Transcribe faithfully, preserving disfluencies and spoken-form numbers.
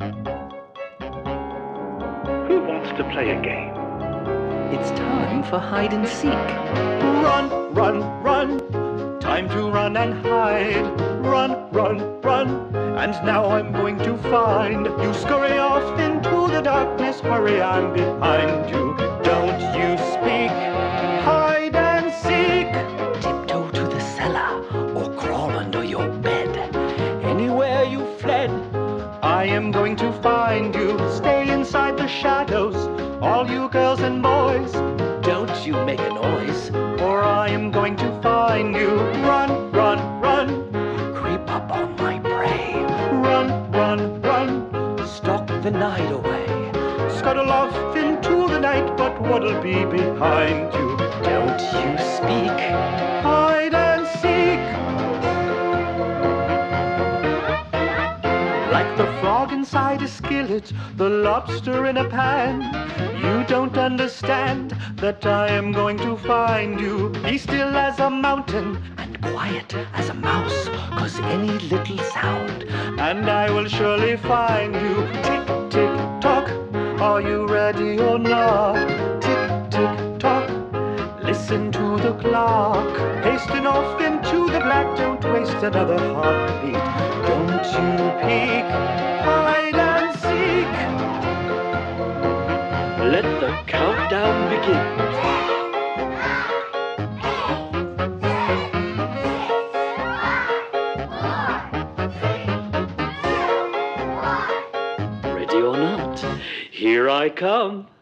Who wants to play a game? It's time for hide and seek. Run, run, run. Time to run and hide. Run, run, run. And now I'm going to find you. Scurry off into the darkness. Hurry, I'm behind you. Don't you speak. Hide and seek. Tiptoe to the cellar or crawl under your bed. Anywhere you fled, I am going to find you. Stay inside the shadows, all you girls and boys. Don't you make a noise, or I am going to find you. Run, run, run. Creep up on my prey. Run, run, run. Stalk the night away. Scuttle off into the night, but what'll be behind you? Don't you speak. Hide and seek. Like the frog inside a skillet, the lobster in a pan. You don't understand that I am going to find you. Be still as a mountain And quiet as a mouse, 'cause any little sound, and I will surely find you. Tick, tick, tock, are you ready or not? Tick, tick, tock, listen to the clock. Hasten off into the black, don't waste another heartbeat. Don't you peek, hide and seek. Let the countdown begin. Ready or not, here I come.